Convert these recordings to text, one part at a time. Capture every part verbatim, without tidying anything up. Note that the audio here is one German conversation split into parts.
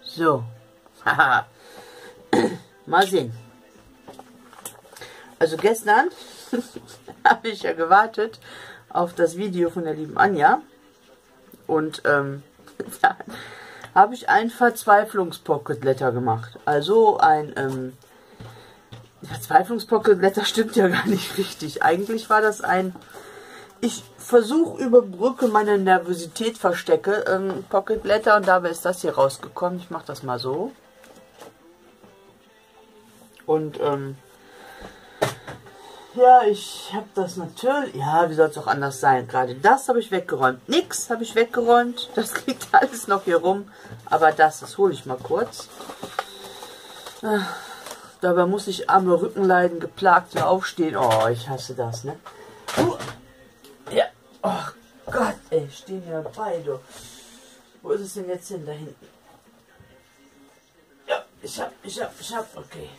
So. Haha. Mal sehen. Also gestern habe ich ja gewartet auf das Video von der lieben Anja. Und ähm, da habe ich ein Verzweiflungspocket-Letter gemacht. Also ein ähm, Verzweiflungspocket-Letter stimmt ja gar nicht richtig. Eigentlich war das ein, ich versuche überbrücke meine Nervosität verstecke, ähm, Pocket-Letter, und dabei ist das hier rausgekommen. Ich mache das mal so. Und ähm, ja, ich habe das natürlich, ja, wie soll es auch anders sein? Gerade das habe ich weggeräumt. Nix habe ich weggeräumt. Das liegt alles noch hier rum. Aber das, das hole ich mal kurz. Ah, dabei muss ich arme Rückenleiden geplagt und aufstehen. Oh, ich hasse das, ne? Uh, ja, oh Gott, ey, stehen hier beide. Wo ist es denn jetzt hin? Da hinten. Ja, ich hab, ich hab, ich hab, okay.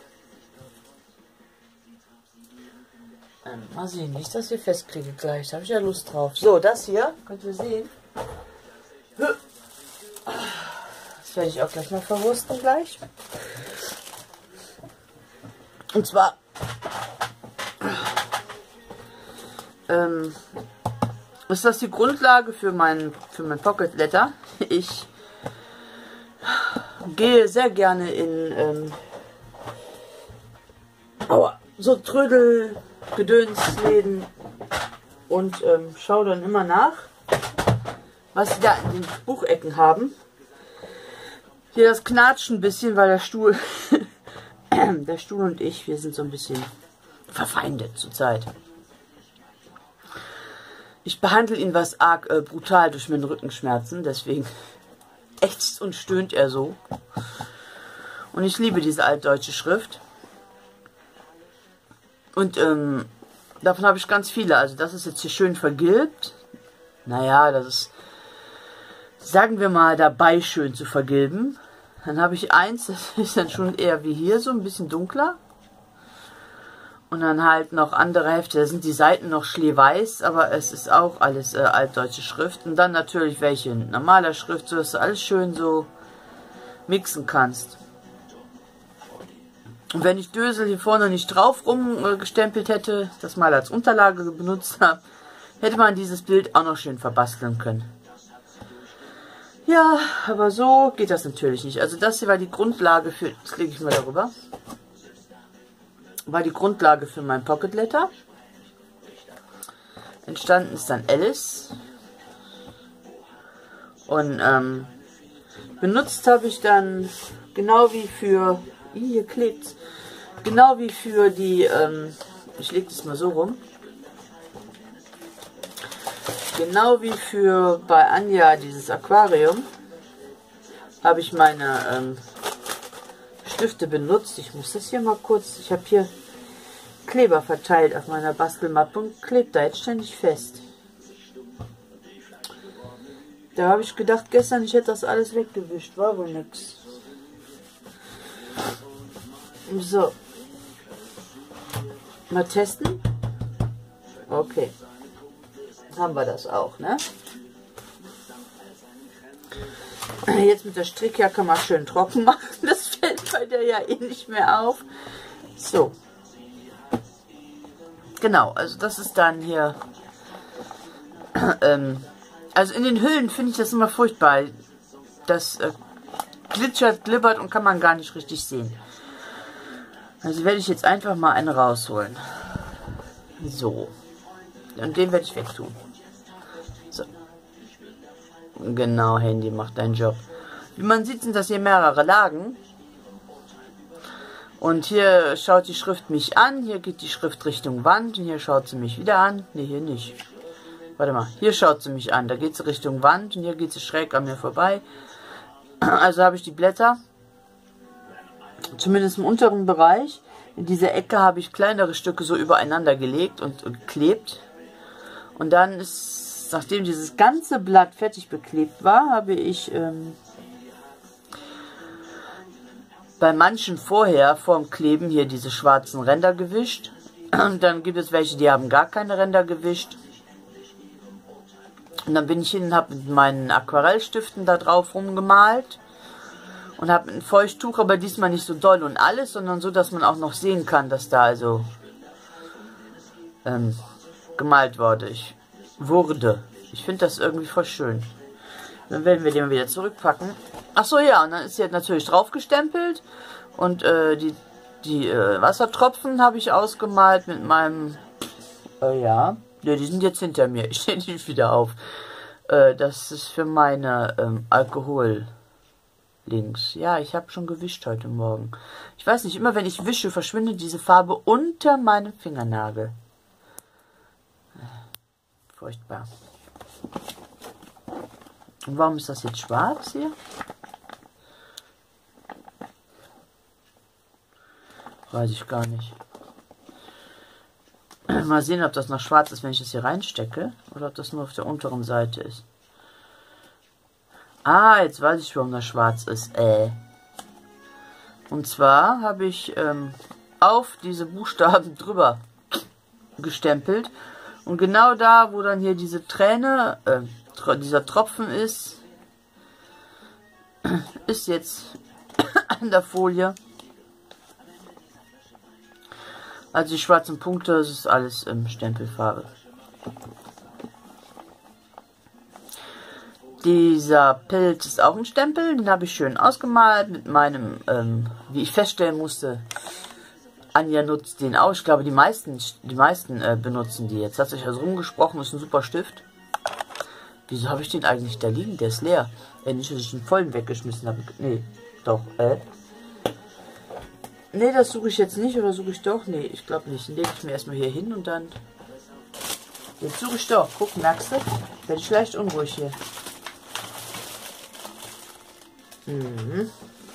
Ähm, mal sehen, wie ich das hier festkriege gleich. Da habe ich ja Lust drauf. So, das hier, könnt ihr sehen. Das werde ich auch gleich mal verwursten gleich. Und zwar ähm, ist das die Grundlage für mein, für mein Pocket Letter. Ich gehe sehr gerne in ähm, aua, so Trödel Gedönsläden und ähm, schaue dann immer nach, was sie da in den Buchecken haben. Hier das knatscht ein bisschen, weil der Stuhl, der Stuhl und ich, wir sind so ein bisschen verfeindet zurzeit. Ich behandle ihn was arg äh, brutal durch meine Rückenschmerzen, deswegen ächzt und stöhnt er so. Und ich liebe diese altdeutsche Schrift. Und ähm, davon habe ich ganz viele. Also das ist jetzt hier schön vergilbt. Naja, das ist, sagen wir mal, dabei schön zu vergilben. Dann habe ich eins, das ist dann schon eher wie hier, so ein bisschen dunkler. Und dann halt noch andere Hefte, da sind die Seiten noch schneeweiß, aber es ist auch alles äh, altdeutsche Schrift. Und dann natürlich welche in normaler Schrift, so dass du alles schön so mixen kannst. Und wenn ich Dösel hier vorne nicht drauf rumgestempelt hätte, das mal als Unterlage benutzt habe, hätte man dieses Bild auch noch schön verbasteln können. Ja, aber so geht das natürlich nicht. Also das hier war die Grundlage für, das lege ich mal darüber, war die Grundlage für mein Pocket Letter. Entstanden ist dann Alice. Und ähm, benutzt habe ich dann, genau wie für... Hier klebt genau wie für die, ähm, ich lege das mal so rum, genau wie für bei Anja dieses Aquarium, habe ich meine ähm, Stifte benutzt. Ich muss das hier mal kurz, ich habe hier Kleber verteilt auf meiner Bastelmappe und klebt da jetzt ständig fest. Da habe ich gedacht gestern, ich hätte das alles weggewischt, war wohl nix. So. Mal testen. Okay. Haben wir das auch, ne? Jetzt mit der Strickjacke mal schön trocken machen. Das fällt bei der ja eh nicht mehr auf. So. Genau, also das ist dann hier. Ähm, also in den Hüllen finde ich das immer furchtbar. Das äh, glitschert, glibbert und kann man gar nicht richtig sehen. Also werde ich jetzt einfach mal einen rausholen. So. Und den werde ich wegtun. So. Genau, Handy macht deinen Job. Wie man sieht, sind das hier mehrere Lagen. Und hier schaut die Schrift mich an. Hier geht die Schrift Richtung Wand. Und hier schaut sie mich wieder an. Ne, hier nicht. Warte mal. Hier schaut sie mich an. Da geht sie Richtung Wand. Und hier geht sie schräg an mir vorbei. Also habe ich die Blätter. Zumindest im unteren Bereich. In dieser Ecke habe ich kleinere Stücke so übereinander gelegt und, und geklebt. Und dann ist, nachdem dieses ganze Blatt fertig beklebt war, habe ich ähm, bei manchen vorher, vorm Kleben, hier diese schwarzen Ränder gewischt. Und dann gibt es welche, die haben gar keine Ränder gewischt. Und dann bin ich hin und habe mit meinen Aquarellstiften da drauf rumgemalt. Und habe ein Feuchttuch, aber diesmal nicht so doll und alles, sondern so, dass man auch noch sehen kann, dass da also ähm, gemalt wurde. Ich wurde. Ich finde das irgendwie voll schön. Dann werden wir den mal wieder zurückpacken. Ach so, ja, und dann ist hier natürlich drauf gestempelt. Und äh, die, die äh, Wassertropfen habe ich ausgemalt mit meinem... Äh, ja, ja, die sind jetzt hinter mir. Ich stehe nicht wieder auf. Äh, das ist für meine ähm, Alkohol... Links. Ja, ich habe schon gewischt heute Morgen. Ich weiß nicht, immer wenn ich wische, verschwindet diese Farbe unter meinem Fingernagel. Furchtbar. Und warum ist das jetzt schwarz hier? Weiß ich gar nicht. Mal sehen, ob das noch schwarz ist, wenn ich das hier reinstecke. Oder ob das nur auf der unteren Seite ist. Ah, jetzt weiß ich, warum das schwarz ist. Äh. Und zwar habe ich ähm, auf diese Buchstaben drüber gestempelt. Und genau da, wo dann hier diese Träne, äh, dieser Tropfen ist, ist jetzt an der Folie. Also die schwarzen Punkte, das ist alles ähm, Stempelfarbe. Dieser Pilz ist auch ein Stempel, den habe ich schön ausgemalt mit meinem, ähm, wie ich feststellen musste, Anja nutzt den auch. Ich glaube, die meisten, die meisten äh, benutzen die jetzt. Hat sich also rumgesprochen, ist ein super Stift. Wieso habe ich den eigentlich da liegen? Der ist leer. Äh, nicht, dass ich den vollen weggeschmissen habe. Nee, doch, äh. Nee, das suche ich jetzt nicht, oder suche ich doch? Nee, ich glaube nicht. Den lege ich mir erstmal hier hin und dann... Jetzt suche ich doch. Guck, merkst du? Werde ich leicht unruhig hier. Mhm.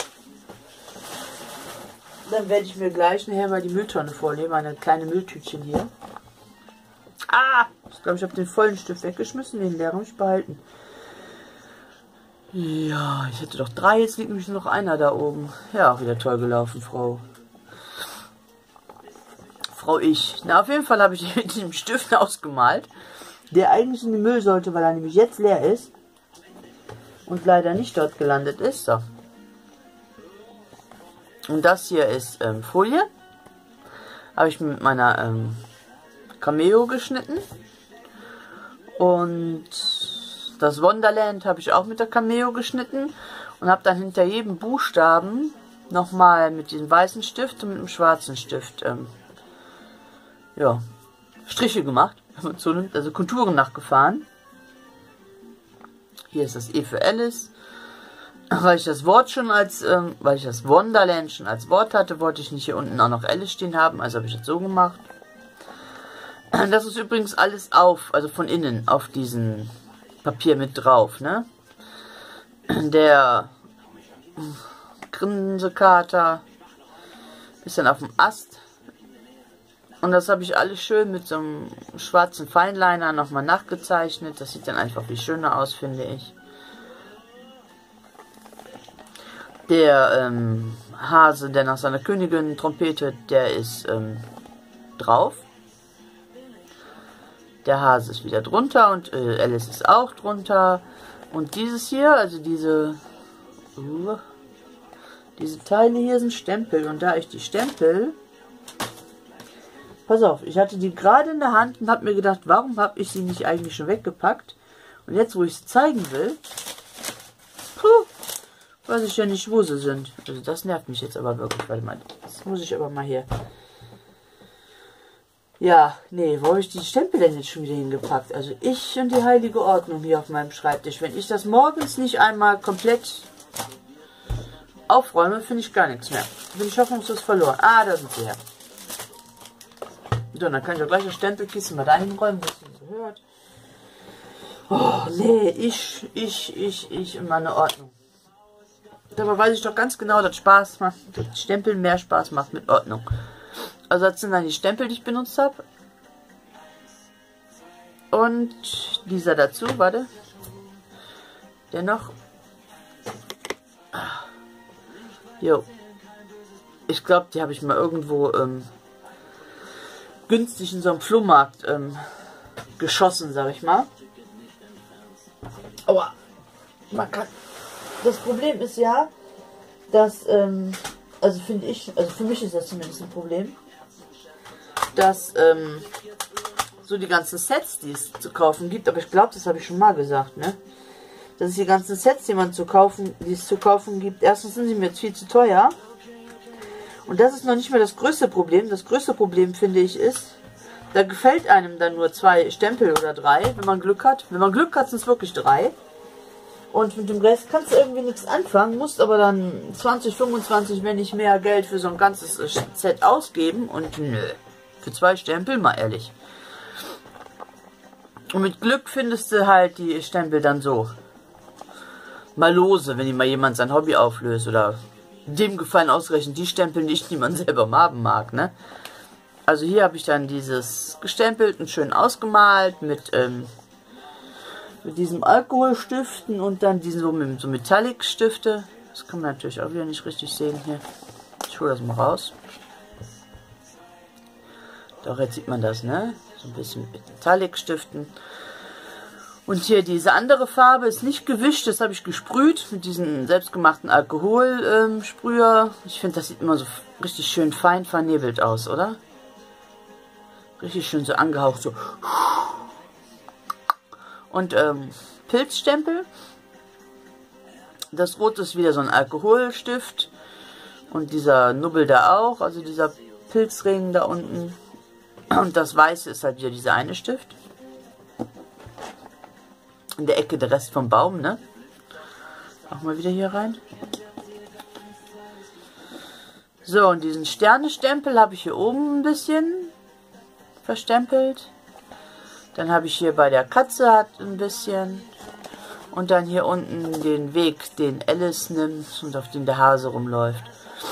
Dann werde ich mir gleich nachher mal die Mülltonne vornehmen, eine kleine Mülltütchen hier. Ah! Ich glaube, ich habe den vollen Stift weggeschmissen, den leeren habe ich behalten. Ja, ich hätte doch drei, jetzt liegt nämlich nur noch einer da oben. Ja, auch wieder toll gelaufen, Frau. Frau ich. Na, auf jeden Fall habe ich mit diesem Stift ausgemalt, der eigentlich in den Müll sollte, weil er nämlich jetzt leer ist. Und leider nicht dort gelandet ist. So. Und das hier ist ähm, Folie. Habe ich mit meiner ähm, Cameo geschnitten. Und das Wonderland habe ich auch mit der Cameo geschnitten. Und habe dann hinter jedem Buchstaben nochmal mit diesem weißen Stift und mit dem schwarzen Stift ähm, ja, Striche gemacht. Wenn man so nimmt, also Konturen nachgefahren. Hier ist das E für Alice. Weil ich das Wort schon als, ähm, weil ich das Wonderland schon als Wort hatte, wollte ich nicht hier unten auch noch Alice stehen haben. Also habe ich das so gemacht. Das ist übrigens alles auf, also von innen auf diesem Papier mit drauf, ne? Der Grinsekater ist dann auf dem Ast. Und das habe ich alles schön mit so einem schwarzen Feinliner nochmal nachgezeichnet. Das sieht dann einfach viel schöner aus, finde ich. Der ähm, Hase, der nach seiner Königin trompetet, der ist ähm, drauf. Der Hase ist wieder drunter und äh, Alice ist auch drunter. Und dieses hier, also diese, uh, diese Teile hier sind Stempel. Und da ich die Stempel... Pass auf, ich hatte die gerade in der Hand und habe mir gedacht, warum habe ich sie nicht eigentlich schon weggepackt? Und jetzt, wo ich sie zeigen will, puh, weiß ich ja nicht, wo sie sind. Also das nervt mich jetzt aber wirklich. Warte mal, das muss ich aber mal hier... Ja, nee, wo habe ich die Stempel denn jetzt schon wieder hingepackt? Also ich und die heilige Ordnung hier auf meinem Schreibtisch. Wenn ich das morgens nicht einmal komplett aufräume, finde ich gar nichts mehr. Bin ich hoffnungslos verloren. Ah, da sind sie her. So, dann kann ich auch gleich das Stempelkissen mal dahin räumen, was ihr so hört. Oh, nee, ich, ich, ich, ich in meiner Ordnung. Dabei weiß ich doch ganz genau, dass Spaß macht, dass Stempeln mehr Spaß macht mit Ordnung. Also das sind dann die Stempel, die ich benutzt habe. Und dieser dazu, warte. Der noch. Jo. Ich glaube, die habe ich mal irgendwo ähm, günstig in so einem Flohmarkt ähm, geschossen, sag ich mal. Aber man kann. Das Problem ist ja, dass, ähm, also finde ich, also für mich ist das zumindest ein Problem, dass ähm, so die ganzen Sets, die es zu kaufen gibt, aber ich glaube, das habe ich schon mal gesagt, ne? Dass es die ganzen Sets, die man zu kaufen, die es zu kaufen gibt, erstens sind sie mir jetzt viel zu teuer. Und das ist noch nicht mehr das größte Problem. Das größte Problem, finde ich, ist, da gefällt einem dann nur zwei Stempel oder drei, wenn man Glück hat. Wenn man Glück hat, sind es wirklich drei. Und mit dem Rest kannst du irgendwie nichts anfangen, musst aber dann zwanzig, fünfundzwanzig, wenn nicht mehr Geld für so ein ganzes Set ausgeben. Und nö, für zwei Stempel, mal ehrlich. Und mit Glück findest du halt die Stempel dann so. Mal lose, wenn mal jemand sein Hobby auflöst. Oder dem gefallen ausreichend die Stempel nicht, die man selber haben mag, ne? Also hier habe ich dann dieses gestempelt und schön ausgemalt mit, ähm, mit diesem Alkoholstiften und dann diesen so, mit, so Metallic-Stifte. Das kann man natürlich auch wieder nicht richtig sehen hier. Ich hole das mal raus. Doch, jetzt sieht man das, ne? So ein bisschen mit Metallic-Stiften. Und hier diese andere Farbe ist nicht gewischt, das habe ich gesprüht mit diesem selbstgemachten Alkoholsprüher. Ähm, ich finde, das sieht immer so richtig schön fein vernebelt aus, oder? Richtig schön so angehaucht, so. Und ähm, Pilzstempel. Das Rote ist wieder so ein Alkoholstift. Und dieser Nubbel da auch, also dieser Pilzring da unten. Und das Weiße ist halt wieder dieser eine Stift. In der Ecke der Rest vom Baum, ne? Auch mal wieder hier rein. So, und diesen Sternestempel habe ich hier oben ein bisschen verstempelt. Dann habe ich hier bei der Katze hat ein bisschen. Und dann hier unten den Weg, den Alice nimmt und auf den der Hase rumläuft.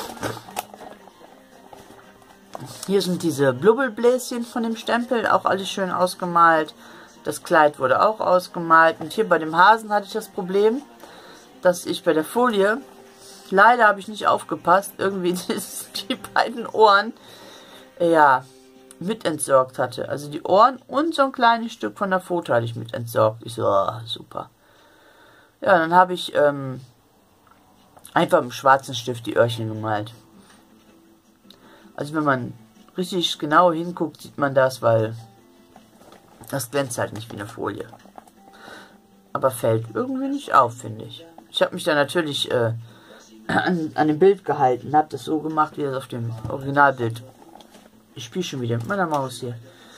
Hier sind diese Blubbelbläschen von dem Stempel, auch alles schön ausgemalt. Das Kleid wurde auch ausgemalt. Und hier bei dem Hasen hatte ich das Problem, dass ich bei der Folie, leider habe ich nicht aufgepasst, irgendwie die beiden Ohren, ja, mit entsorgt hatte. Also die Ohren und so ein kleines Stück von der Foto hatte ich mit entsorgt. Ich so, oh, super. Ja, dann habe ich ähm, einfach mit dem schwarzen Stift die Öhrchen gemalt. Also wenn man richtig genau hinguckt, sieht man das, weil das glänzt halt nicht wie eine Folie. Aber fällt irgendwie nicht auf, finde ich. Ich habe mich da natürlich äh, an, an dem Bild gehalten. Habe das so gemacht, wie das auf dem Originalbild. Ich spiele schon wieder mit meiner Maus hier.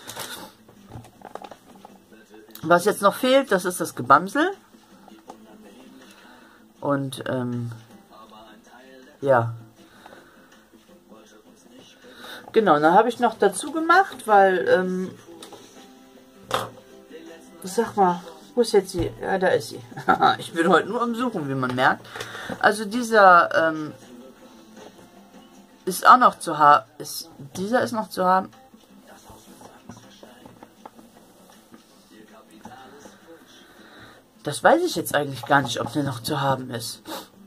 Was jetzt noch fehlt, das ist das Gebamsel. Und, ähm, ja. Genau, dann habe ich noch dazu gemacht, weil, ähm, sag mal, wo ist jetzt sie? Ja, da ist sie. Ich bin heute nur am Suchen, wie man merkt. Also dieser, ähm, ist auch noch zu haben. Ist, dieser ist noch zu haben. Das weiß ich jetzt eigentlich gar nicht, ob der noch zu haben ist.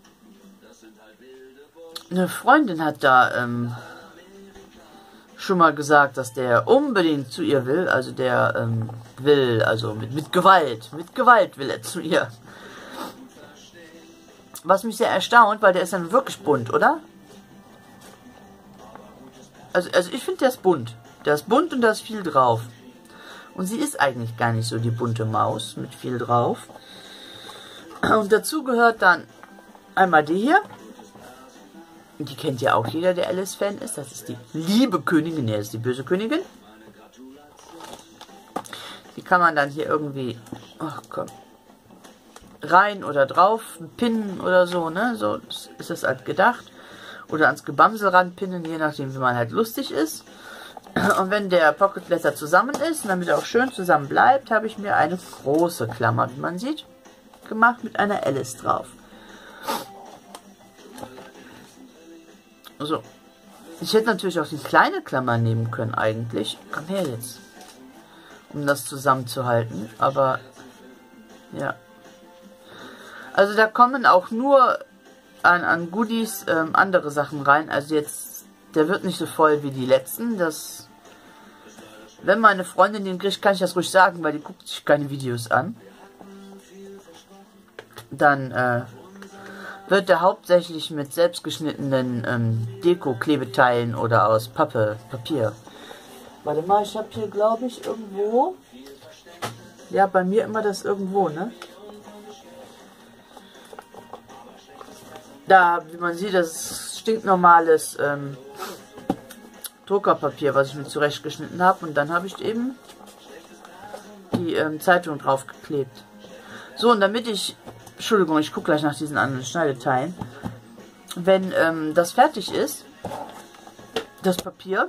Eine Freundin hat da, ähm, schon mal gesagt, dass der unbedingt zu ihr will. Also der, ähm, will, also mit, mit Gewalt. Mit Gewalt will er zu ihr. Was mich sehr erstaunt, weil der ist dann wirklich bunt, oder? Also, also ich finde, der ist bunt. Der ist bunt und da ist viel drauf. Und sie ist eigentlich gar nicht so die bunte Maus mit viel drauf. Und dazu gehört dann einmal die hier. Die kennt ja auch jeder, der Alice-Fan ist. Das ist die liebe Königin. Ne, das ist die böse Königin. Die kann man dann hier irgendwie, ach komm, rein oder drauf pinnen oder so, ne? So ist das halt gedacht. Oder ans Gebamsel ranpinnen, je nachdem, wie man halt lustig ist. Und wenn der Pocket Letter zusammen ist, und damit er auch schön zusammen bleibt, habe ich mir eine große Klammer, wie man sieht, gemacht mit einer Alice drauf. So. Ich hätte natürlich auch die kleine Klammer nehmen können eigentlich. Komm her jetzt. Um das zusammenzuhalten. Aber, ja. Also da kommen auch nur an, an Goodies ähm, andere Sachen rein. Also jetzt, der wird nicht so voll wie die letzten. Das, wenn meine Freundin den kriegt, kann ich das ruhig sagen, weil die guckt sich keine Videos an. Dann, äh, wird er hauptsächlich mit selbstgeschnittenen ähm, Deko-Klebeteilen oder aus Pappe, Papier. Warte mal, ich habe hier, glaube ich, irgendwo... Ja, bei mir immer das irgendwo, ne? Da, wie man sieht, das ist stinknormales ähm, Druckerpapier, was ich mir zurechtgeschnitten habe. Und dann habe ich eben die ähm, Zeitung drauf geklebt. So, und damit ich... Entschuldigung, ich gucke gleich nach diesen anderen Schneideteilen. Wenn ähm, das fertig ist, das Papier...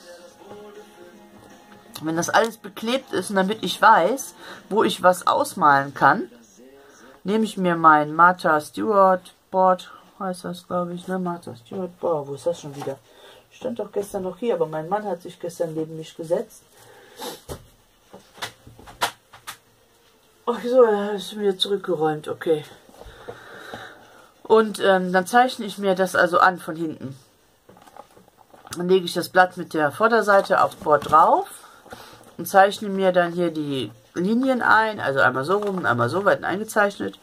Wenn das alles beklebt ist und damit ich weiß, wo ich was ausmalen kann, nehme ich mir mein Martha Stewart Board, heißt das, glaube ich, ne? Martha Stewart Board, wo ist das schon wieder? Stand doch gestern noch hier, aber mein Mann hat sich gestern neben mich gesetzt. Ach so, er ist wieder zurückgeräumt, okay. Und ähm, dann zeichne ich mir das also an von hinten. Dann lege ich das Blatt mit der Vorderseite aufs Board drauf. Und zeichne mir dann hier die Linien ein, also einmal so rum und einmal so weit eingezeichnet.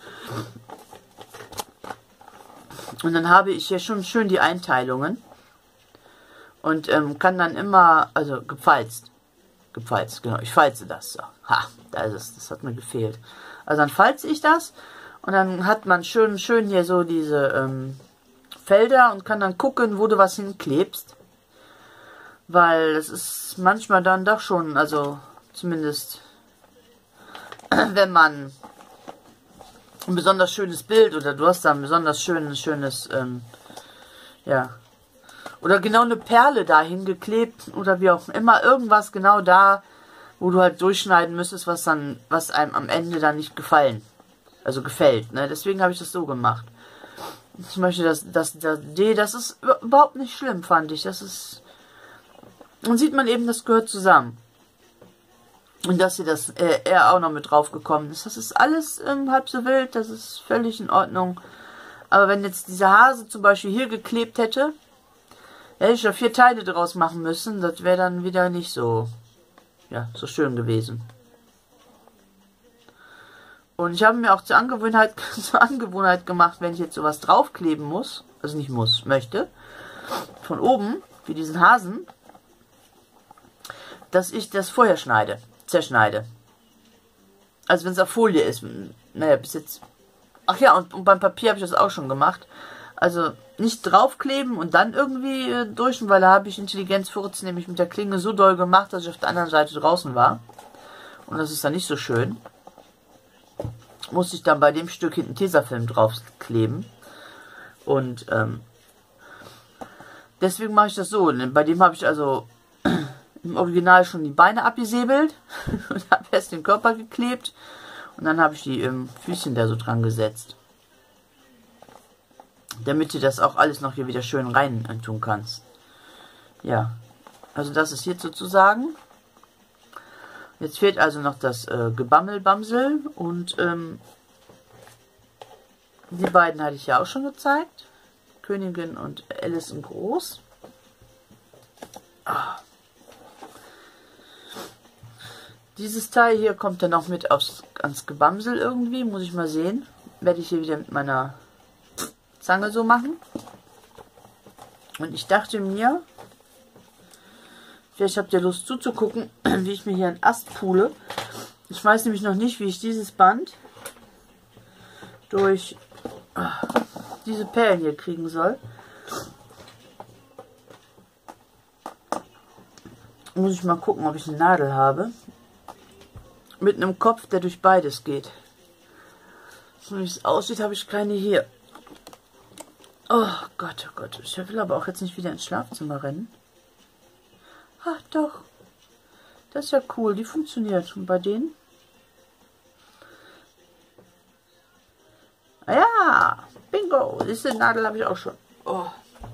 Und dann habe ich hier schon schön die Einteilungen und ähm, kann dann immer, also gefalzt, gefalzt, genau, ich falze das so. Ha, da ist es, das hat mir gefehlt. Also dann falze ich das und dann hat man schön, schön hier so diese ähm, Felder und kann dann gucken, wo du was hinklebst. Weil es ist manchmal dann doch schon, also zumindest wenn man ein besonders schönes Bild oder du hast da ein besonders schönes, schönes, ähm, ja, oder genau eine Perle dahin geklebt oder wie auch immer, irgendwas genau da, wo du halt durchschneiden müsstest, was dann, was einem am Ende dann nicht gefallen, also gefällt, ne, deswegen habe ich das so gemacht. Zum Beispiel das, das, das D, das ist überhaupt nicht schlimm, fand ich, das ist... Und sieht man eben, das gehört zusammen. Und dass hier das äh, er auch noch mit drauf gekommen ist. Das ist alles ähm, halb so wild, das ist völlig in Ordnung. Aber wenn jetzt dieser Hase zum Beispiel hier geklebt hätte, hätte ich da vier Teile draus machen müssen. Das wäre dann wieder nicht so, ja, so schön gewesen. Und ich habe mir auch zur Angewohnheit, zur Angewohnheit gemacht, wenn ich jetzt sowas draufkleben muss, also nicht muss, möchte, von oben, wie diesen Hasen, dass ich das vorher schneide, zerschneide. Also wenn es auf Folie ist. Naja, bis jetzt... Ach ja, und, und beim Papier habe ich das auch schon gemacht. Also nicht draufkleben und dann irgendwie äh, durch, weil da habe ich Intelligenzfurz nämlich mit der Klinge so doll gemacht, dass ich auf der anderen Seite draußen war. Und das ist dann nicht so schön. Musste ich dann bei dem Stück hinten Tesafilm draufkleben. Und ähm, deswegen mache ich das so. Bei dem habe ich also... im Original schon die Beine abgesäbelt und habe erst den Körper geklebt und dann habe ich die ähm, Füßchen da so dran gesetzt. Damit du das auch alles noch hier wieder schön rein äh, tun kannst. Ja, also das ist jetzt sozusagen. Jetzt fehlt also noch das äh, Gebammelbamsel und ähm, die beiden hatte ich ja auch schon gezeigt. Königin und Alice in Groß. Ah. Dieses Teil hier kommt dann noch mit aufs, ans Gebamsel irgendwie. Muss ich mal sehen. Werde ich hier wieder mit meiner Zange so machen. Und ich dachte mir, vielleicht habt ihr Lust zuzugucken, wie ich mir hier einen Ast pule. Ich weiß nämlich noch nicht, wie ich dieses Band durch ach, diese Perlen hier kriegen soll. Muss ich mal gucken, ob ich eine Nadel habe. Mit einem Kopf, der durch beides geht. So wie es aussieht, habe ich keine hier. Oh Gott, oh Gott. Ich will aber auch jetzt nicht wieder ins Schlafzimmer rennen. Ach doch. Das ist ja cool. Die funktioniert. Und bei denen? Ah ja. Bingo. Diese Nadel habe ich auch schon. Oh.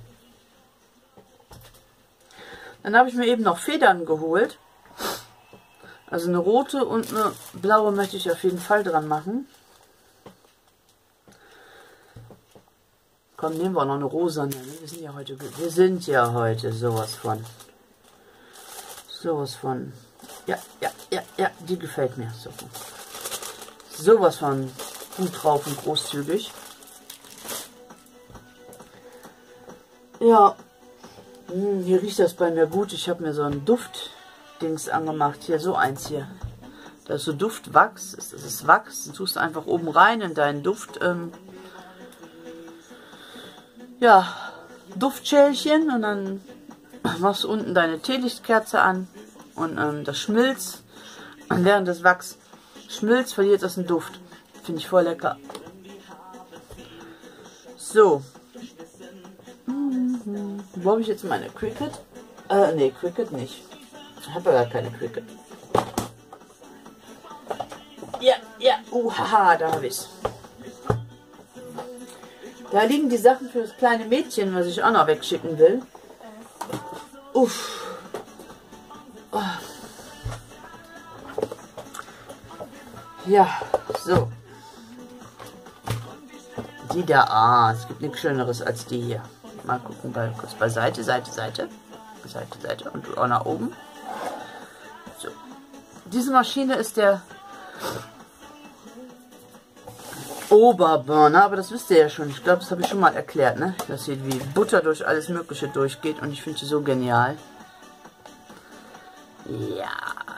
Dann habe ich mir eben noch Federn geholt. Also eine rote und eine blaue möchte ich auf jeden Fall dran machen. Komm, nehmen wir auch noch eine rosa. Wir sind ja heute, wir sind ja heute sowas von. Sowas von. Ja, ja, ja, ja, die gefällt mir. So. Sowas von gut drauf und großzügig. Ja, hm, hier riecht das bei mir gut. Ich habe mir so ein Duftdings angemacht. Hier, so eins hier. Da ist so Duftwachs. Das ist Wachs. Das tust du einfach oben rein in deinen Duft. Ähm, ja, Duftschälchen. Und dann machst du unten deine Teelichtkerze an. Und ähm, das schmilzt. Und während das Wachs schmilzt, verliert das einen Duft. Finde ich voll lecker. So. Mhm. Wo habe ich jetzt meine Cricut? Äh, nee, Cricut nicht. Ich habe ja gar keine Cricut. Ja, ja, uh, haha, da habe ich es. Da liegen die Sachen für das kleine Mädchen, was ich auch noch wegschicken will. Uff. Oh. Ja, so. Die da, ah, es gibt nichts Schöneres als die hier. Mal gucken, bei, kurz beiseite, Seite, Seite. Seite, Seite und auch nach oben. So. Diese Maschine ist der Oberburner, aber das wisst ihr ja schon. Ich glaube, das habe ich schon mal erklärt, ne? Dass hier wie Butter durch alles Mögliche durchgeht und ich finde sie so genial. Ja.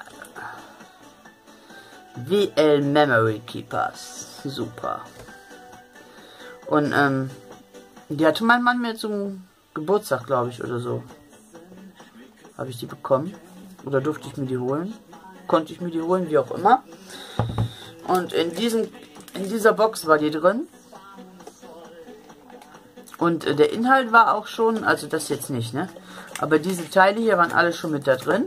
W L Memory Keepers. Super. Und ähm, die hatte mein Mann mir zum Geburtstag, glaube ich, oder so. Habe ich die bekommen. Oder durfte ich mir die holen. Konnte ich mir die holen, wie auch immer. Und in diesem, in dieser Box war die drin. Und äh, der Inhalt war auch schon, also das jetzt nicht, ne? Aber diese Teile hier waren alle schon mit da drin.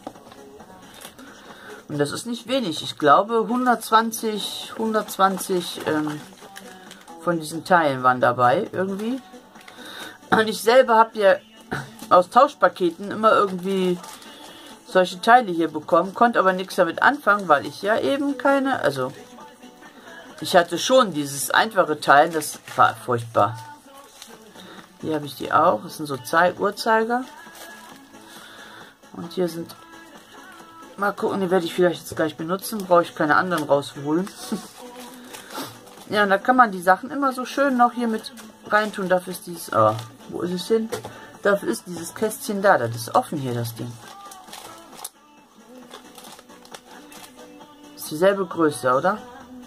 Und das ist nicht wenig. Ich glaube hundertzwanzig, hundertzwanzig ähm, von diesen Teilen waren dabei irgendwie. Und ich selber habe ja aus Tauschpaketen immer irgendwie solche Teile hier bekommen, konnte aber nichts damit anfangen, weil ich ja eben keine, also ich hatte schon dieses einfache Teil, das war furchtbar. Hier habe ich die auch, das sind so Zei- Uhrzeiger. Und hier sind, mal gucken, die werde ich vielleicht jetzt gleich benutzen, brauche ich keine anderen rausholen. Ja, und da kann man die Sachen immer so schön noch hier mit reintun. Dafür ist dieses, oh, wo ist es hin? Dafür ist dieses Kästchen da, das ist offen hier, das Ding. Ist dieselbe Größe, oder?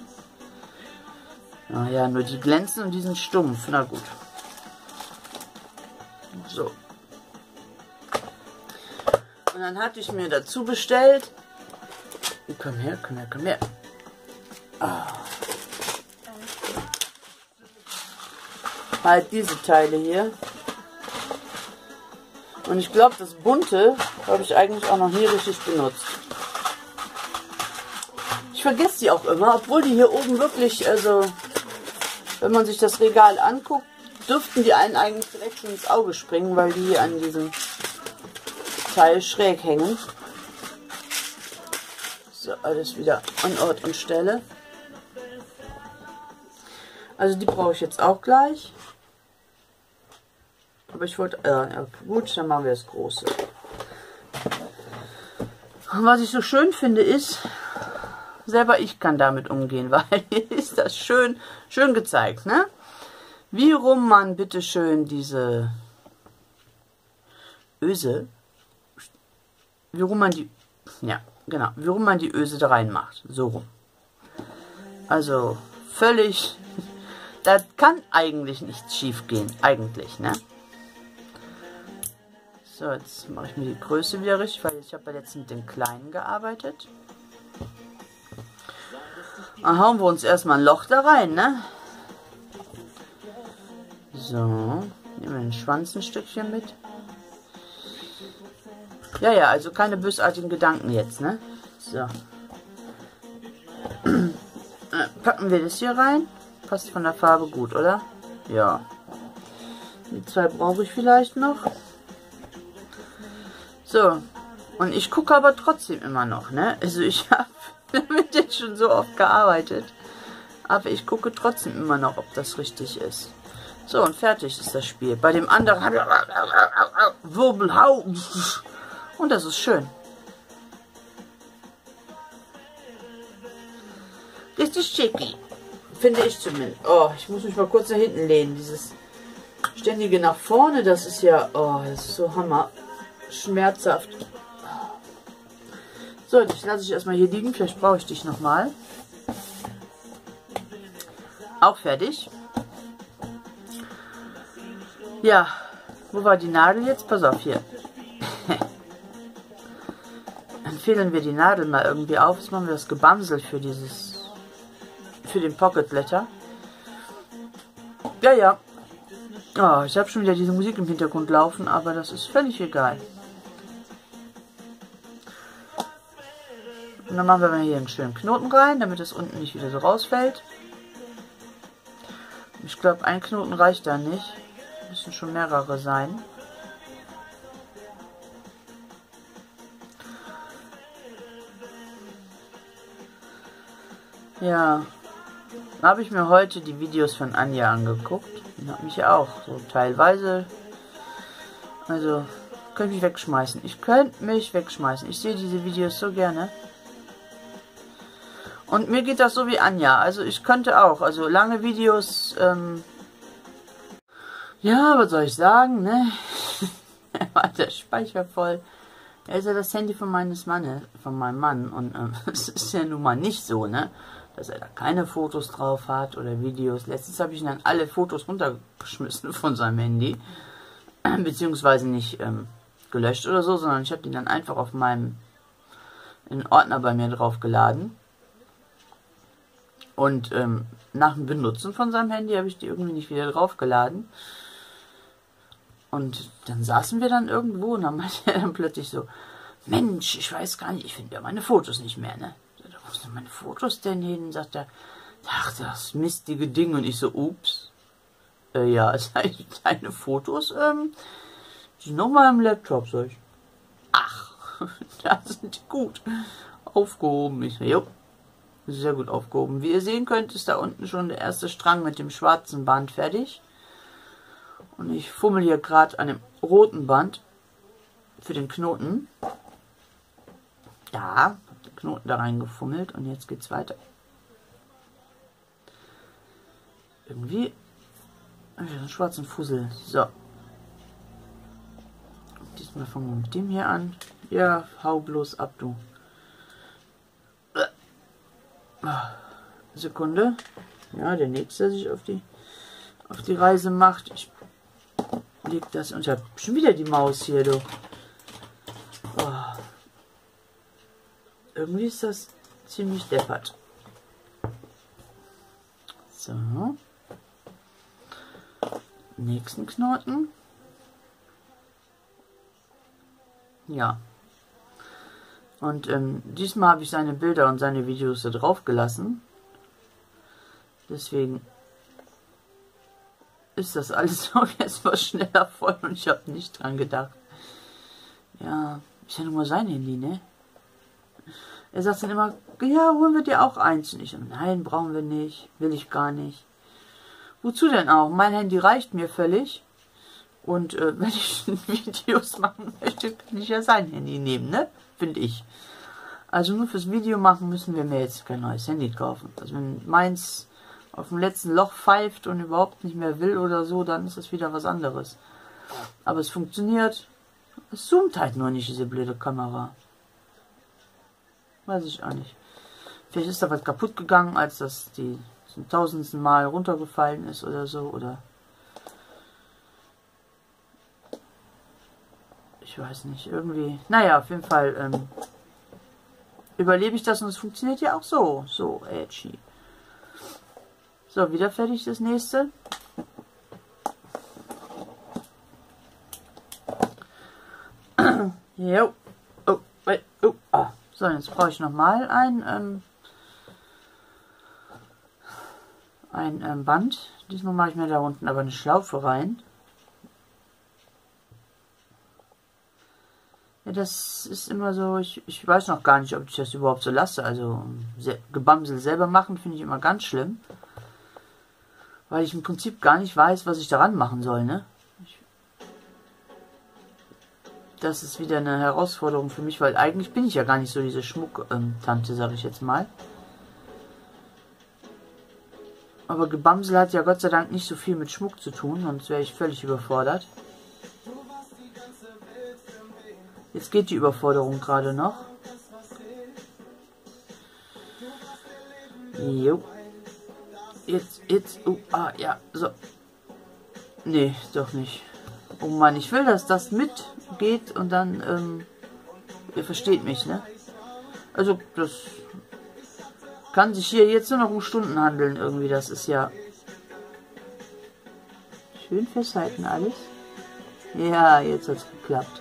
Naja, nur die glänzen und die sind stumpf, na gut. So. Und dann hatte ich mir dazu bestellt. Komm her, komm her, komm her. Ah. Halt diese Teile hier. Und ich glaube, das Bunte habe ich eigentlich auch noch nie richtig benutzt. Ich vergesse die auch immer, obwohl die hier oben wirklich, also wenn man sich das Regal anguckt, dürften die einen eigentlich direkt ins Auge springen, weil die hier an diesem Teil schräg hängen. So, alles wieder an Ort und Stelle. Also die brauche ich jetzt auch gleich. Aber ich wollte, äh, ja, gut, dann machen wir das Große. Und was ich so schön finde ist, selber ich kann damit umgehen, weil hier ist das schön, schön gezeigt, ne? Wie rum man bitteschön diese Öse, wie rum man die, ja, genau, wie rum man die Öse da reinmacht, so rum. Also völlig, da kann eigentlich nichts schief gehen, eigentlich, ne? So, jetzt mache ich mir die Größe wieder richtig, weil ich habe ja jetzt mit den kleinen gearbeitet. Dann hauen wir uns erstmal ein Loch da rein, ne? So, nehmen wir den Schwanz ein Stückchen mit. Ja, ja, also keine bösartigen Gedanken jetzt, ne? So. Packen wir das hier rein. Passt von der Farbe gut, oder? Ja. Die zwei brauche ich vielleicht noch. So. Und ich gucke aber trotzdem immer noch, ne? Also ich habe damit jetzt schon so oft gearbeitet. Aber ich gucke trotzdem immer noch, ob das richtig ist. So, und fertig ist das Spiel. Bei dem anderen Wirbelhau. Und das ist schön. Richtig schicki. Finde ich zumindest. Oh, ich muss mich mal kurz nach hinten lehnen. Dieses Ständige nach vorne, das ist ja, oh, das ist so hammer. Schmerzhaft. So, dich lasse ich erstmal hier liegen, vielleicht brauche ich dich nochmal. Auch fertig. Ja, wo war die Nadel jetzt? Pass auf, hier. Dann fädeln wir die Nadel mal irgendwie auf. Jetzt machen wir das Gebamsel für dieses, für den Pocketblätter. Ja, ja. Oh, ich habe schon wieder diese Musik im Hintergrund laufen, aber das ist völlig egal. Und dann machen wir mal hier einen schönen Knoten rein, damit es unten nicht wieder so rausfällt. Ich glaube, ein Knoten reicht da nicht. Müssen schon mehrere sein. Ja, da habe ich mir heute die Videos von Anja angeguckt. Die hat mich ja auch so teilweise. Also, könnte ich mich wegschmeißen. Ich könnte mich wegschmeißen. Ich sehe diese Videos so gerne. Und mir geht das so wie Anja. Also ich könnte auch. Also lange Videos. Ähm ja, was soll ich sagen, ne? War der Speicher voll. Er ist ja das Handy von meines Mannes, von meinem Mann. Und ähm, es ist ja nun mal nicht so, ne? Dass er da keine Fotos drauf hat oder Videos. Letztens habe ich dann alle Fotos runtergeschmissen von seinem Handy. Beziehungsweise nicht ähm, gelöscht oder so, sondern ich habe die dann einfach auf meinem in Ordner bei mir draufgeladen. Und ähm, nach dem Benutzen von seinem Handy habe ich die irgendwie nicht wieder draufgeladen. Und dann saßen wir dann irgendwo und dann meinte er dann plötzlich so, Mensch, ich weiß gar nicht, ich finde ja meine Fotos nicht mehr, ne? Wo sind meine Fotos denn hin? Sagt er, ach, das mistige Ding. Und ich so, ups. Äh, ja, deine Fotos, ähm, die sind nochmal im Laptop, sag ich. Ach, da sind die gut aufgehoben. Ich so, jo. Sehr gut aufgehoben. Wie ihr sehen könnt, ist da unten schon der erste Strang mit dem schwarzen Band fertig. Und ich fummel hier gerade an dem roten Band für den Knoten. Da, hab den Knoten da reingefummelt und jetzt geht's weiter. Irgendwie habe ich einen schwarzen Fussel. So. Diesmal fangen wir mit dem hier an. Ja, hau bloß ab, du. Sekunde. Ja, der nächste, der sich auf die auf die Reise macht. Ich leg das und ich habe schon wieder die Maus hier, du. Oh. Irgendwie ist das ziemlich deppert. So. Nächsten Knoten. Ja. Und ähm, diesmal habe ich seine Bilder und seine Videos da drauf gelassen. Deswegen ist das alles noch etwas schneller voll und ich habe nicht dran gedacht. Ja, ist ja nur mal sein Handy, ne? Er sagt dann immer, ja, holen wir dir auch eins. Und ich so, nein, brauchen wir nicht, will ich gar nicht. Wozu denn auch? Mein Handy reicht mir völlig. Und äh, wenn ich Videos machen möchte, kann ich ja sein Handy nehmen, ne? Finde ich. Also nur fürs Video machen müssen wir mir jetzt kein neues Handy kaufen. Also wenn meins auf dem letzten Loch pfeift und überhaupt nicht mehr will oder so, dann ist das wieder was anderes. Aber es funktioniert. Es zoomt halt nur nicht, diese blöde Kamera. Weiß ich auch nicht. Vielleicht ist da was kaputt gegangen, als das die zum tausendsten Mal runtergefallen ist oder so. Oder ich weiß nicht, irgendwie. Naja, auf jeden Fall ähm, überlebe ich das und es funktioniert ja auch so. So, edgy. So, wieder fertig das nächste. Jo. Oh, wait, oh, ah. So, jetzt brauche ich nochmal ein, ähm, ein ähm, Band. Diesmal mache ich mir da unten aber eine Schlaufe rein. Ja, das ist immer so, ich, ich weiß noch gar nicht, ob ich das überhaupt so lasse. Also se Gebamsel selber machen finde ich immer ganz schlimm. Weil ich im Prinzip gar nicht weiß, was ich daran machen soll, ne? Ich, das ist wieder eine Herausforderung für mich, weil eigentlich bin ich ja gar nicht so diese Schmuck-Tante, sage ich jetzt mal. Aber Aber Gebamsel hat ja Gott sei Dank nicht so viel mit Schmuck zu tun, sonst wäre ich völlig überfordert. Jetzt geht die Überforderung gerade noch. Jo. Jetzt, jetzt, oh, ah, ja, so. Nee, doch nicht. Oh Mann, ich will, dass das mitgeht und dann, ähm, ihr versteht mich, ne? Also, das kann sich hier jetzt nur noch um Stunden handeln, irgendwie, das ist ja... Schön festhalten alles. Ja, jetzt hat's geklappt.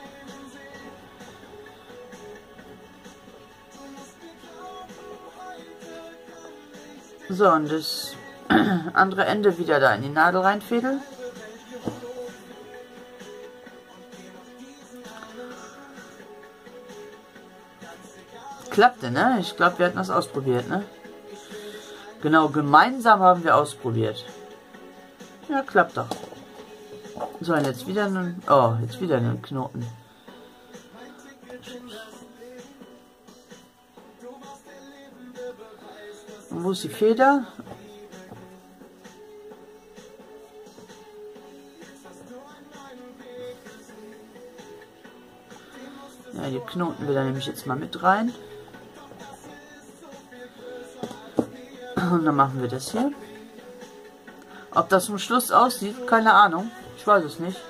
So, und das andere Ende wieder da in die Nadel reinfädeln. Klappte, ne? Ich glaube, wir hatten das ausprobiert, ne? Genau, gemeinsam haben wir ausprobiert. Ja, klappt doch. So, und jetzt wieder einen... Oh, jetzt wieder einen Knoten. Und wo ist die Feder? Ja, die Knoten will er nämlich jetzt mal mit rein. Und dann machen wir das hier. Ob das zum Schluss aussieht, keine Ahnung. Ich weiß es nicht.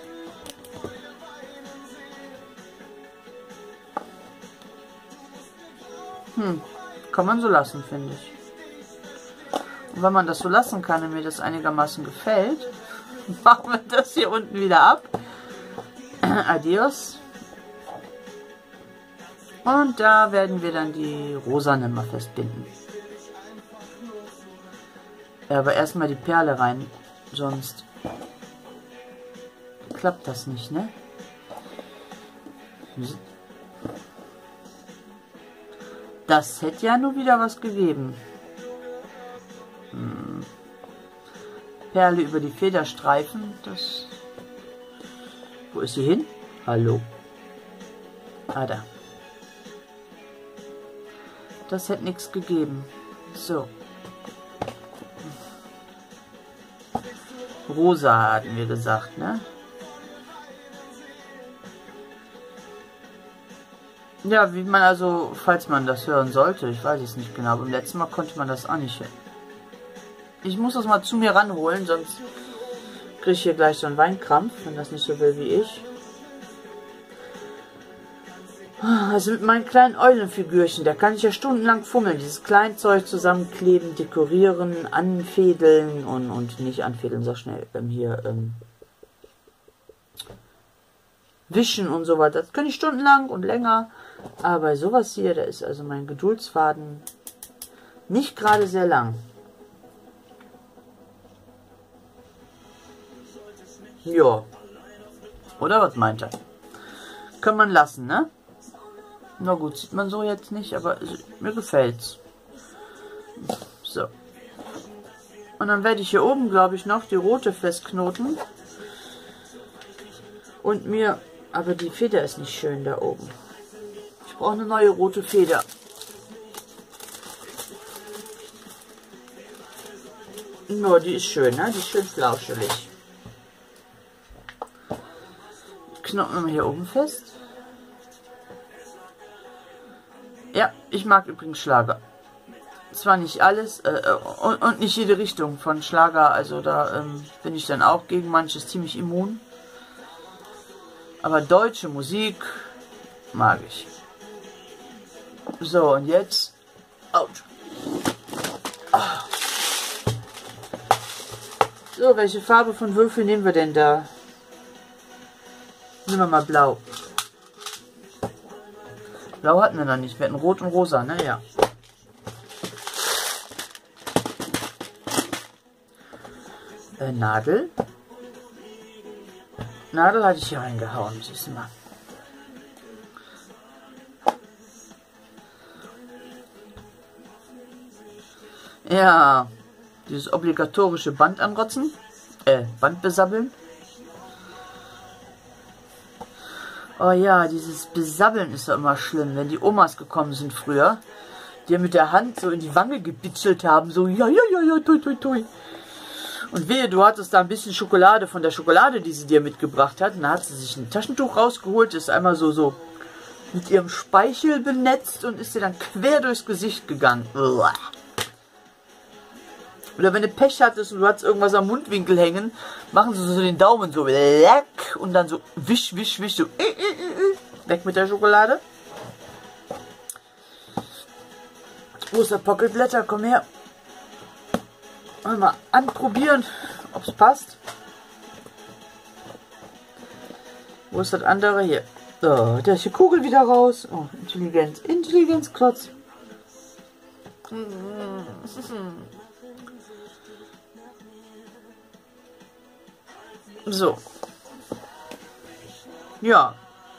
Hm, kann man so lassen, finde ich. Und wenn man das so lassen kann und mir das einigermaßen gefällt, machen wir das hier unten wieder ab. Adios. Und da werden wir dann die rosanen mal festbinden. Ja, aber erstmal die Perle rein, sonst klappt das nicht, ne? Das hätte ja nur wieder was gegeben. Hm. Perle über die Federstreifen, das... Wo ist sie hin? Hallo? Ah, da. Das hätte nichts gegeben. So. Rosa hatten wir gesagt, ne? Ja, wie man also, falls man das hören sollte, ich weiß es nicht genau, beim letzten Mal konnte man das auch nicht hören. Ich muss das mal zu mir ranholen, sonst kriege ich hier gleich so einen Weinkrampf, wenn das nicht so will wie ich. Also mit meinen kleinen Eulenfigürchen, da kann ich ja stundenlang fummeln, dieses Kleinzeug zusammenkleben, dekorieren, anfädeln und, und nicht anfädeln, so schnell, ähm, hier, ähm, wischen und so weiter. Das kann ich stundenlang und länger, aber bei sowas hier, da ist also mein Geduldsfaden nicht gerade sehr lang. Ja. Oder was meint er? Kann man lassen, ne? Na gut, sieht man so jetzt nicht, aber mir gefällt's. So. Und dann werde ich hier oben, glaube ich, noch die rote festknoten. Und mir... Aber die Feder ist nicht schön da oben. Ich brauche eine neue rote Feder. Nur, die ist schön, ne? Die ist schön flauschelig. Knoten wir hier oben fest. Ja, ich mag übrigens Schlager. Zwar nicht alles äh, und, und nicht jede Richtung von Schlager, also da ähm, bin ich dann auch gegen manches ziemlich immun. Aber deutsche Musik mag ich. So, und jetzt... Autsch. Ah. So, welche Farbe von Würfel nehmen wir denn da? Nehmen wir mal blau. Blau hatten wir noch nicht. Wir hatten rot und rosa, ne? Ja. Äh, Nadel. Nadel hatte ich hier reingehauen, siehst du mal. Ja, dieses obligatorische Band anrotzen. Äh, Band besabbeln. Oh ja, dieses Besabbeln ist doch immer schlimm. Wenn die Omas gekommen sind früher, dir mit der Hand so in die Wange gebitzelt haben. So, ja, ja, ja, ja, toi, toi, toi. Und wehe, du hattest da ein bisschen Schokolade von der Schokolade, die sie dir mitgebracht hat. Und dann hat sie sich ein Taschentuch rausgeholt, ist einmal so, so mit ihrem Speichel benetzt und ist dir dann quer durchs Gesicht gegangen. Uah. Oder wenn du Pech hattest und du hattest irgendwas am Mundwinkel hängen, machen sie so den Daumen so leck und dann so wisch, wisch, wisch, so weg mit der Schokolade. Wo ist der Pocketblätter? Komm her. Mal anprobieren, ob es passt. Wo ist das andere? Hier. So, da ist die Kugel wieder raus. Oh, Intelligenz. Intelligenzklotz. So. Ja.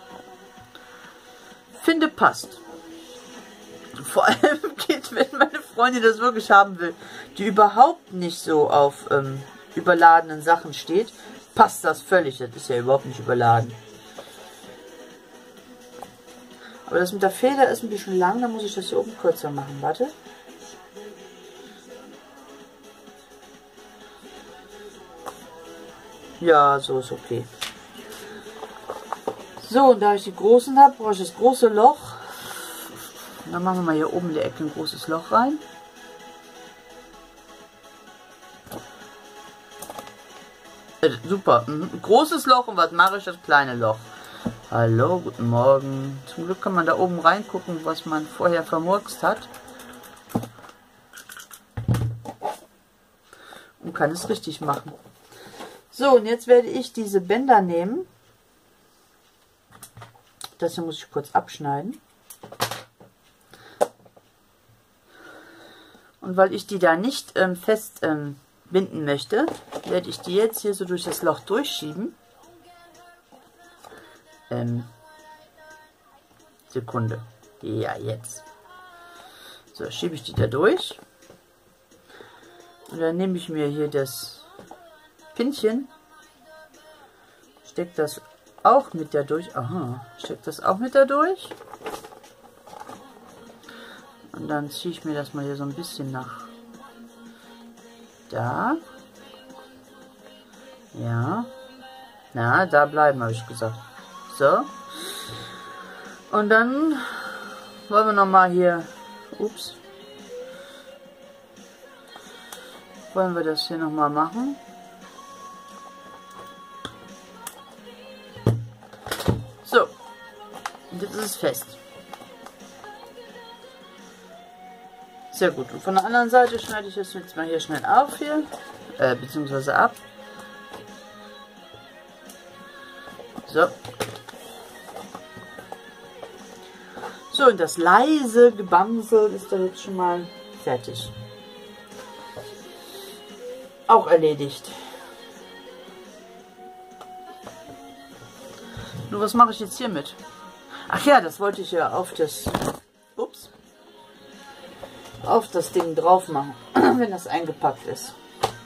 Finde passt. Vor allem geht, wenn meine Freundin das wirklich haben will, die überhaupt nicht so auf ähm, überladenen Sachen steht, passt das völlig. Das ist ja überhaupt nicht überladen. Aber das mit der Feder ist ein bisschen lang, da muss ich das hier oben kürzer machen. Warte. Ja, so ist okay. So, und da ich die großen habe, brauche ich das große Loch. Dann machen wir mal hier oben in der Ecke ein großes Loch rein. Äh, super. Mhm. Großes Loch, und was mache ich? Das kleine Loch. Hallo, guten Morgen. Zum Glück kann man da oben reingucken, was man vorher vermurkst hat. Und kann es richtig machen. So, und jetzt werde ich diese Bänder nehmen. Das hier muss ich kurz abschneiden. Und weil ich die da nicht ähm, fest ähm, binden möchte, werde ich die jetzt hier so durch das Loch durchschieben. Ähm, Sekunde. Ja, jetzt. So, schiebe ich die da durch. Und dann nehme ich mir hier das Pinchen. Stecke das auch mit da durch. Aha, stecke das auch mit da durch. Und dann ziehe ich mir das mal hier so ein bisschen nach da. Ja. Na, da bleiben, habe ich gesagt. So. Und dann wollen wir noch mal hier, ups, wollen wir das hier noch mal machen. So. Und jetzt ist es fest. Sehr gut. Und von der anderen Seite schneide ich das jetzt mal hier schnell auf hier, äh, beziehungsweise ab. So. So, und das leise Gebamsel ist da jetzt schon mal fertig. Auch erledigt. Nur was mache ich jetzt hiermit? Ach ja, das wollte ich ja auf das... Ups. Auf das Ding drauf machen, wenn das eingepackt ist.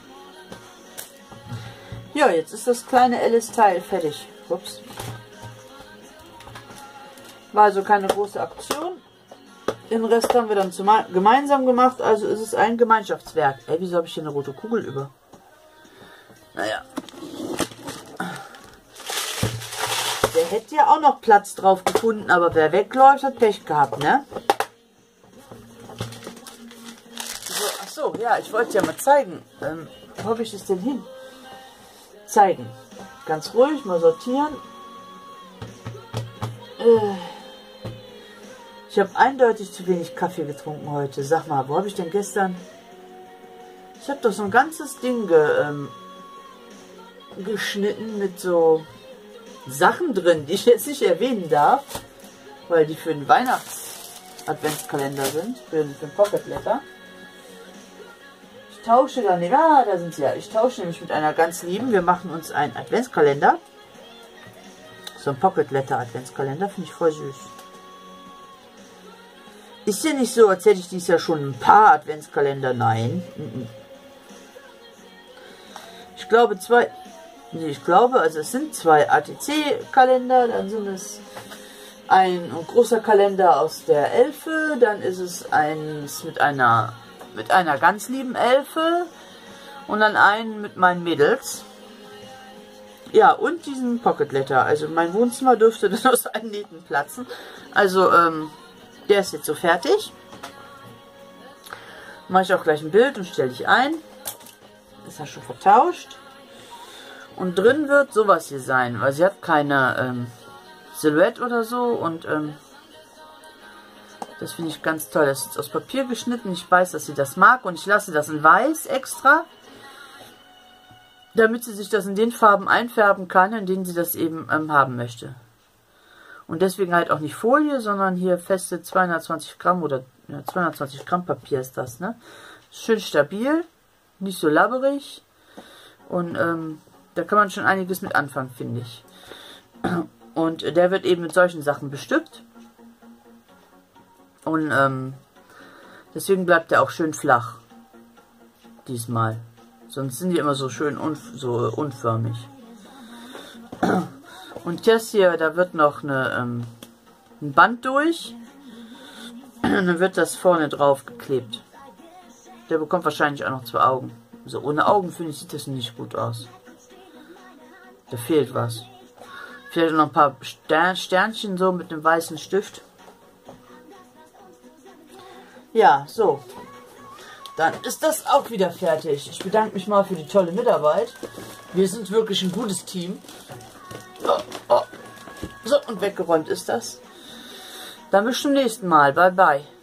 Ja, jetzt ist das kleine Alice-Teil fertig. Ups. War also keine große Aktion. Den Rest haben wir dann gemeinsam gemacht, also ist es ein Gemeinschaftswerk. Ey, wieso habe ich hier eine rote Kugel über? Naja. Der hätte ja auch noch Platz drauf gefunden, aber wer wegläuft, hat Pech gehabt, ne? So, ja, ich wollte ja mal zeigen. Ähm, wo habe ich das denn hin? Zeigen. Ganz ruhig, mal sortieren. Äh, ich habe eindeutig zu wenig Kaffee getrunken heute. Sag mal, wo habe ich denn gestern... Ich habe doch so ein ganzes Ding ge, ähm, geschnitten mit so Sachen drin, die ich jetzt nicht erwähnen darf, weil die für den Weihnachts-Adventskalender sind, für, für den Pocketblätter. Ich tausche dann, ja, da sind sie ja. Ich tausche nämlich mit einer ganz lieben. Wir machen uns einen Adventskalender. So ein Pocket Letter Adventskalender, finde ich voll süß. Ist ja nicht so, als hätte ich dies Jahr schon ein paar Adventskalender. Nein. Ich glaube zwei. Nee, ich glaube, also es sind zwei A T C-Kalender, dann sind es ein großer Kalender aus der Elfe, dann ist es eins mit einer mit einer ganz lieben Elfe und dann einen mit meinen Mädels. Ja, und diesen Pocket Letter. Also mein Wohnzimmer dürfte dann aus allen Nähten platzen. Also, ähm, der ist jetzt so fertig. Mache ich auch gleich ein Bild und stelle ich ein. Ist ja schon vertauscht. Und drin wird sowas hier sein, weil sie hat keine ähm, Silhouette oder so. Und ähm, das finde ich ganz toll. Das ist aus Papier geschnitten. Ich weiß, dass sie das mag. Und ich lasse das in weiß extra, damit sie sich das in den Farben einfärben kann, in denen sie das eben ähm, haben möchte. Und deswegen halt auch nicht Folie, sondern hier feste zweihundertzwanzig Gramm oder ja, zweihundertzwanzig Gramm Papier ist das, ne? Schön stabil, nicht so labberig und ähm, da kann man schon einiges mit anfangen, finde ich. Und der wird eben mit solchen Sachen bestückt und ähm, deswegen bleibt er auch schön flach diesmal. Sonst sind die immer so schön un so unförmig. Und das hier, da wird noch eine, ähm, ein Band durch. Und dann wird das vorne drauf geklebt. Der bekommt wahrscheinlich auch noch zwei Augen. Also ohne Augen, finde ich, sieht das nicht gut aus. Da fehlt was. Vielleicht noch ein paar Stern Sternchen so mit einem weißen Stift. Ja, so. Dann ist das auch wieder fertig. Ich bedanke mich mal für die tolle Mitarbeit. Wir sind wirklich ein gutes Team. Oh, oh. So, und weggeräumt ist das. Dann bis zum nächsten Mal. Bye, bye.